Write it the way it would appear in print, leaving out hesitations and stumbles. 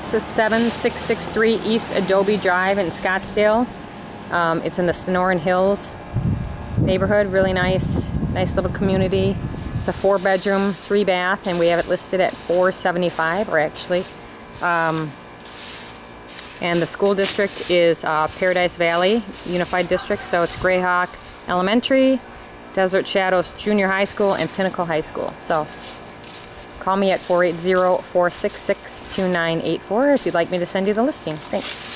address is 7663 East Adobe Drive in Scottsdale. It's in the Sonoran Hills neighborhood. Really nice little community. It's a 4-bedroom, 3-bath, and we have it listed at $475, or actually. And the school district is Paradise Valley Unified District, so it's Grayhawk Elementary, Desert Shadows Junior High School, and Pinnacle High School. So call me at 480-466-2984 if you'd like me to send you the listing. Thanks.